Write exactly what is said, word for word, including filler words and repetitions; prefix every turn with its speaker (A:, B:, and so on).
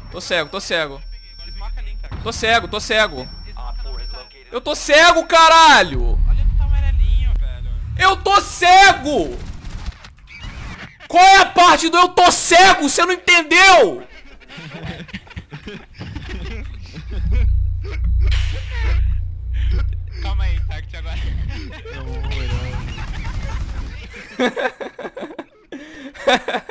A: Tô cego, tô cego.
B: Desmarca ali, cara.
A: Tô cego, tô cego. Eu tô cego, caralho!
B: Olha ele tá amarelinho, velho.
A: Eu tô cego! Qual é a parte do eu tô cego? Você não entendeu?
B: Calma aí, Tact, agora.
C: Não, não.